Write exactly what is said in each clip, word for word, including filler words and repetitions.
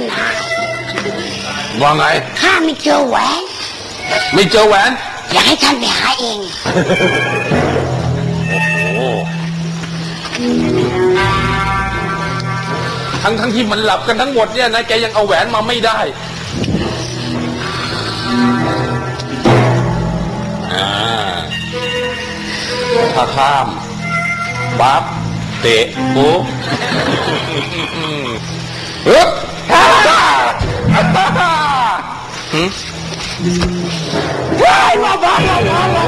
ว่าไงข้าไม่เจอแหวนไม่เจอแหวนอยากให้ท่านไปหาเองโอ้ทั้งทั้งที่มันหลับกันทั้งหมดเนี่ยนะแกยังเอาแหวนมาไม่ได้ถ้าข้ามปั๊บเตะปุ๊บฮึบฮ่าฮ่าฮ่าฮึว้ายมาบ้ามาบ้ามา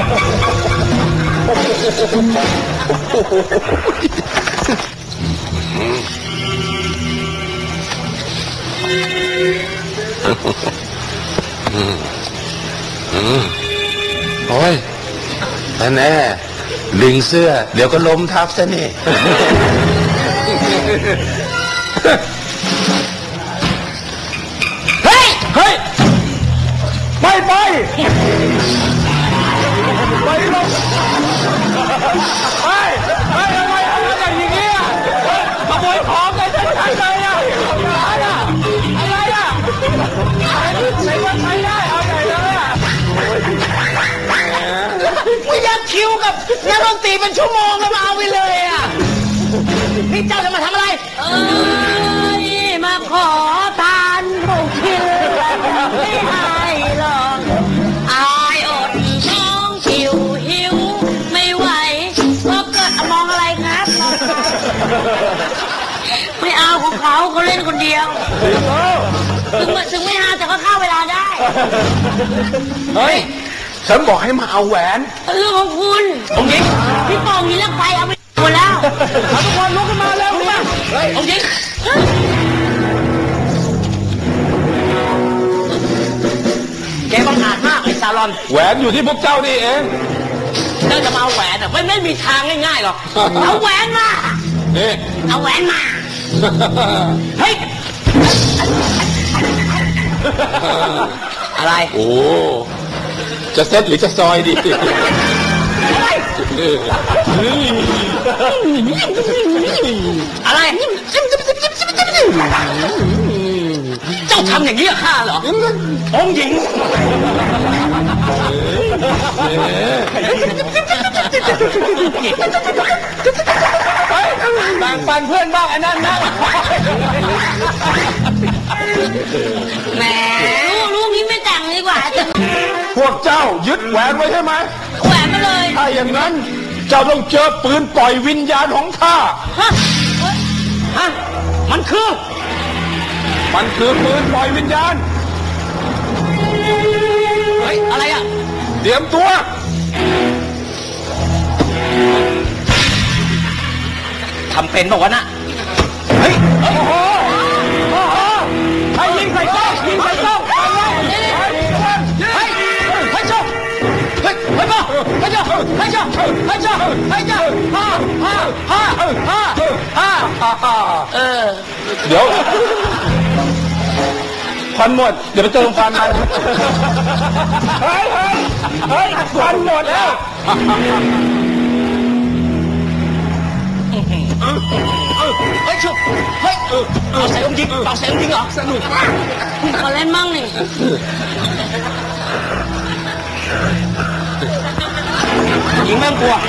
โอ้ยแน่ลิงเสื้อเดี๋ยวก็ล้มทับซะนี่เฮ้ยเฮ้ยไปไปไปลงไปไปอะไรอะไรอย่างเงี้ยขโมยของกันฉันใช้เลยอ่ะอะไรอ่ะอะไรอ่ะไหนว่าใช้ได้เอาใหญ่เลยอ่ะไม่อยากคิวกับนักดนตรีเป็นชั่วโมงแล้วมาเอาไปเลยอ่ะนี่เจ้าจะมาทำอะไรเอ้ยมาขอทานผูกคิวไม่ให้หรอกอายอดท้องหิวหิวไม่ไหวเพราะเกิดมองอะไรครับไม่เอาของเขาเขาเล่นคนเดียวถึงถึงไม่หาแต่ก็เข้าเวลาได้เฮ้ยฉันบอกให้มาเอาแหวนเรื่องของคุณองค์หญิงพี่ปองมีเรื่องไฟเอาไปหมดแล้วเอาทุกคนลุกขึ้นมาแล้วลุกมาเฮ้ยองค์หญิงแกบังอาจมากไอ้ซาลอนแหวนอยู่ที่พวกเจ้านี่เองเจ้าจะมาเอาแหวนอ่ะไม่ไม่มีทางง่ายๆหรอกเอาแหวนมานี่เอาแหวนมาเฮ้ยอะไรโอ้จะเซ็ตหรือจะซอยดีอะไรเจ้าทำอย่างนี้กับข้าเหรอองค์หญิงแบ่งปันเพื่อนบ้างไอ้นั่นนะแหมลูกลูกนี้ไม่แต่งดีกว่าพวกเจ้ายึดแหวนไว้ใช่ไหมแหวนไปเลยถ้าอย่างนั้นเจ้าต้องเจอปืนปล่อยวิญญาณของข้าฮะฮะมันคือมันคือปืนปล่อยวิญญาณเฮ้ยอะไรอ่ะเตรียมตัวทำเป็นบอกว่านะเฮ้ยโอ้โหโอ้โหให้ยิงใส่กล้องยิงใส่กล้องเฮ้ยเฮ้ยเจ้าเฮ้ยเฮ้ยพ่อเฮ้ยเจ้าเฮ้ยเจ้าเฮ้ยเจ้าเฮ้ยเจ้าฮ่าฮ่าฮ่าฮ่าฮ่าเออเดี๋ยวควันหมดเดี๋ยวไปเติมควันมันเฮ้ยเฮ้ยเฮ้ยควันหมดแล้วเฮ้ยชุบเฮ้ยเอาใส่องค์หญิงเอาใส่องค์หญิงเหรอสนุกมากขอเล่นมั่งนี่หญิงแม่งกลัว